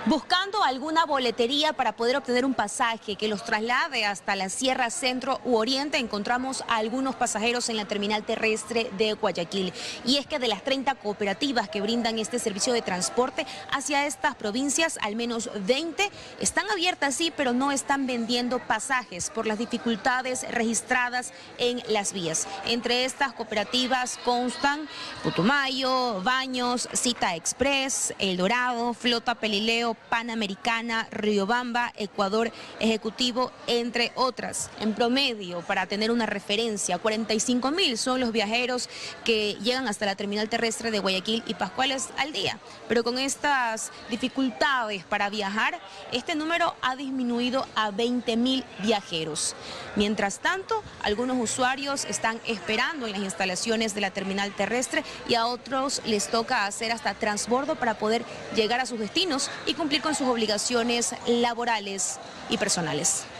Buscando alguna boletería para poder obtener un pasaje que los traslade hasta la Sierra Centro u Oriente, encontramos a algunos pasajeros en la terminal terrestre de Guayaquil. Y es que de las 30 cooperativas que brindan este servicio de transporte hacia estas provincias, al menos 20 están abiertas, sí, pero no están vendiendo pasajes por las dificultades registradas en las vías. Entre estas cooperativas constan Putumayo, Baños, Cita Express, El Dorado, Flota Pelileo, Panamericana, Riobamba, Ecuador Ejecutivo, entre otras. En promedio, para tener una referencia, 45.000 son los viajeros que llegan hasta la terminal terrestre de Guayaquil y Pascuales al día. Pero con estas dificultades para viajar, este número ha disminuido a 20.000 viajeros. Mientras tanto, algunos usuarios están esperando en las instalaciones de la terminal terrestre y a otros les toca hacer hasta transbordo para poder llegar a sus destinos y cumplir con sus obligaciones laborales y personales.